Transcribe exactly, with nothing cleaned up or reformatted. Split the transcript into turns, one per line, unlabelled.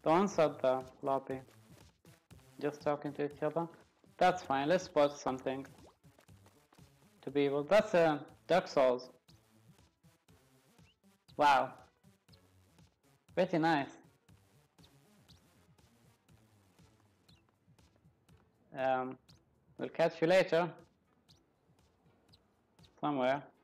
Don't set the lobby. Just talking to each other. That's fine, let's spot something. To be able. That's a Dark Souls. Wow. Pretty nice. Um, we'll catch you later. Somewhere.